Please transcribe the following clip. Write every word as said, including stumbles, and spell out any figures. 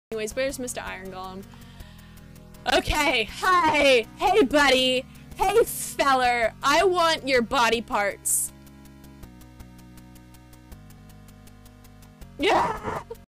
Anyways, where's Mister Iron Golem? Okay, hi! Hey, buddy! Hey, feller! I want your body parts. Yeah!